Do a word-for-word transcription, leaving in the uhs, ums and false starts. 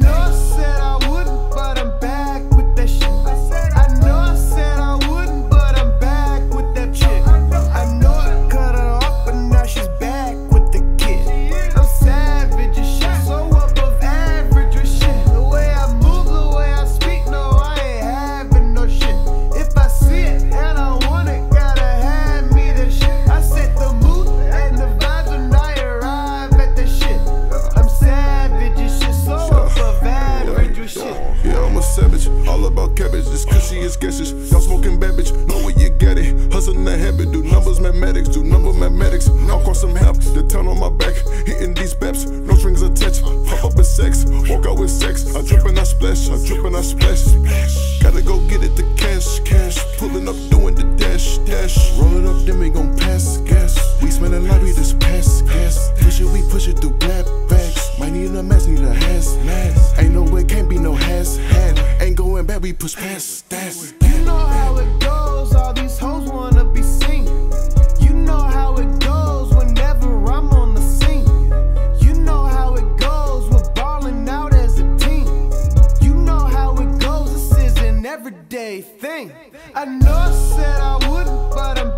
know I said I wouldn't, but I'm back with that shit. I know I said I wouldn't, but I'm back with that chick. I know I cut her off, but now she's back with the kid. I'm savage as shit, so above average with shit. The way I move, the way I speak, no, I ain't having no shit. If I see it and I want it, gotta have me that shit. I set the mood and the vibes when I arrive at the shit. I'm savage as shit, so above average with shit. Yeah, I'm a savage, all about cabbage. This cushy is sketches. Y'all smoking bad bitch, know where you get it. Hustling that habit, do numbers mathematics, do number mathematics. Now cross some help, the town on my back, hitting these baps, no strings attached. Pop up with sex, walk out with sex. I drip and I splash, I drip and I splash. Gotta go get it, the cash, cash. Pulling up, doing the dash, dash. Roll it up, then we gon' pass gas. We smelling like we just pass gas. Push it, we push it through grab bags. Might need a mask, need a hazmat. Ain't no way, can't be no hazmat. Ain't going back, we push past that. You know how it goes, all these hoes wanna be seen. You know how it goes whenever I'm on the scene. You know how it goes, we're ballin' out as a team. You know how it goes, this is an everyday thing. I know I said I wouldn't, but I'm